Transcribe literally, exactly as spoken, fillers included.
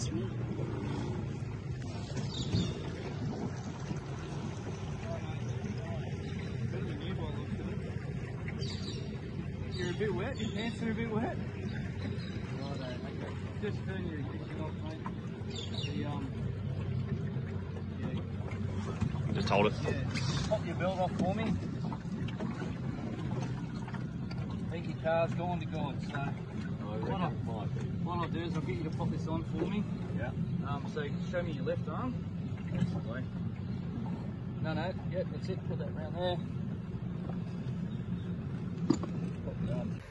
That's me. You're a bit wet, your pants are a bit wet. Righto, okay. Just turn your ignition off, mate. The, um, yeah. Just hold it. Yeah, pop your belt off for me. I think your car's gone to God, so what, I, what I'll do is I'll get you to pop this on for me. Yeah. Um, so show me your left arm. Basically. No, no, yep, that's it, put that round there. Pop it up.